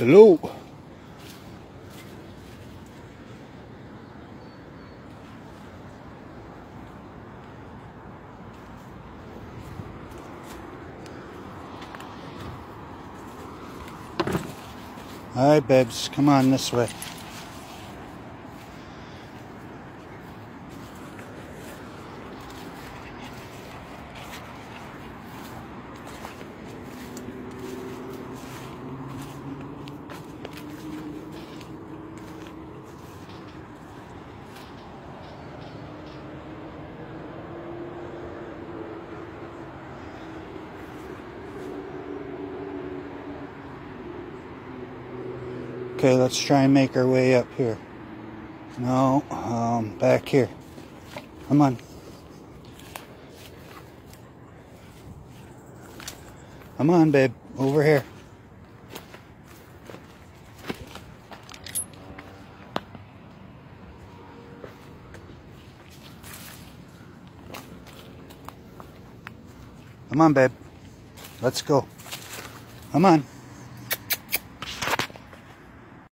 Hello. Alright, babes, come on this way. Okay, let's try and make our way up here. No, back here. Come on. Come on, babe. Over here. Come on, babe. Let's go. Come on.